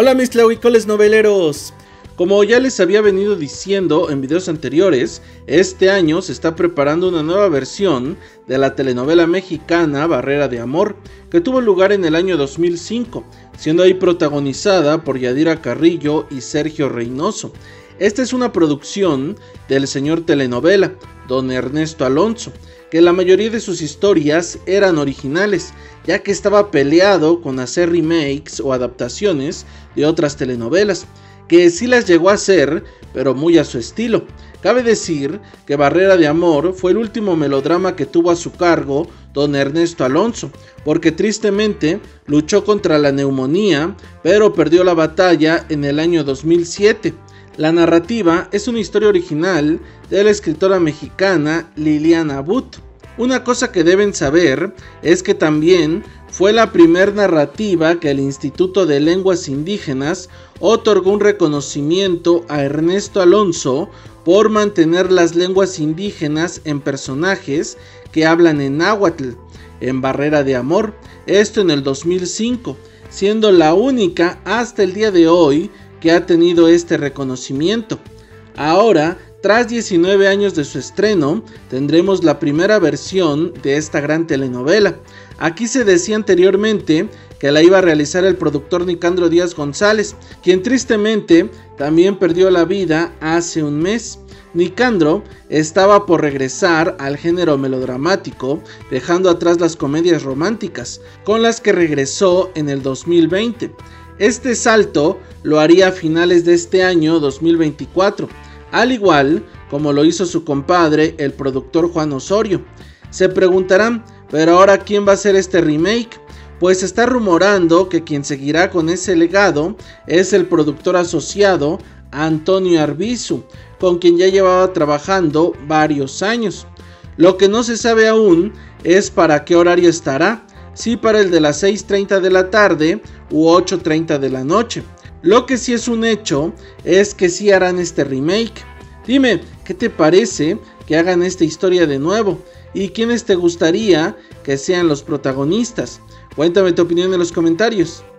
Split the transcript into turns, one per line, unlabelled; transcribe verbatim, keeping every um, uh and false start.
Hola mis tlahuicoles noveleros, como ya les había venido diciendo en videos anteriores, este año se está preparando una nueva versión de la telenovela mexicana Barrera de Amor, que tuvo lugar en el año dos mil cinco, siendo ahí protagonizada por Yadira Carrillo y Sergio Reynoso. Esta es una producción del señor telenovela, don Ernesto Alonso, que la mayoría de sus historias eran originales, ya que estaba peleado con hacer remakes o adaptaciones de otras telenovelas, que sí las llegó a hacer, pero muy a su estilo. Cabe decir que Barrera de Amor fue el último melodrama que tuvo a su cargo don Ernesto Alonso, porque tristemente luchó contra la neumonía, pero perdió la batalla en el año dos mil siete. La narrativa es una historia original de la escritora mexicana Liliana But. Una cosa que deben saber es que también fue la primer narrativa que el Instituto de Lenguas Indígenas otorgó un reconocimiento a Ernesto Alonso por mantener las lenguas indígenas en personajes que hablan en náhuatl, en Barrera de Amor, esto en el dos mil cinco, siendo la única hasta el día de hoy que ha tenido este reconocimiento. Ahora, tras diecinueve años de su estreno, tendremos la primera versión de esta gran telenovela. Aquí se decía anteriormente que la iba a realizar el productor Nicandro Díaz González, quien tristemente también perdió la vida hace un mes. Nicandro estaba por regresar al género melodramático, dejando atrás las comedias románticas, con las que regresó en el dos mil veinte. Este salto lo haría a finales de este año dos mil veinticuatro, al igual como lo hizo su compadre, el productor Juan Osorio. Se preguntarán, ¿pero ahora quién va a hacer este remake? Pues se está rumorando que quien seguirá con ese legado es el productor asociado Antonio Arbizu, con quien ya llevaba trabajando varios años. Lo que no se sabe aún es para qué horario estará, si para el de las seis treinta de la tarde u ocho treinta de la noche. Lo que sí es un hecho es que sí harán este remake. Dime, ¿qué te parece que hagan esta historia de nuevo? ¿Y quiénes te gustaría que sean los protagonistas? Cuéntame tu opinión en los comentarios.